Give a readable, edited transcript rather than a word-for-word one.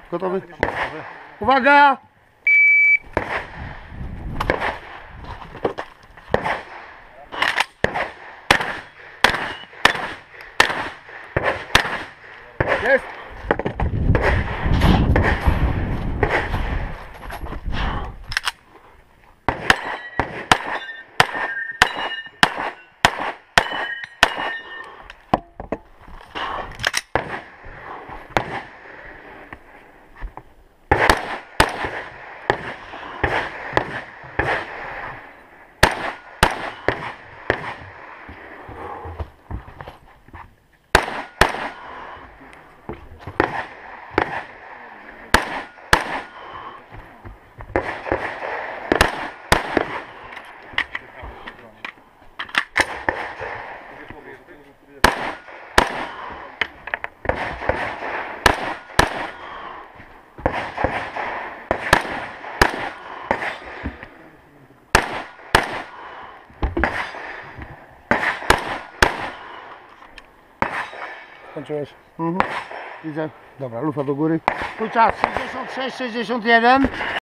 Gotowy? Uwaga! Jest! Skończyłeś? Widzę. Dobra, lufa do góry. Twój czas 66, 61.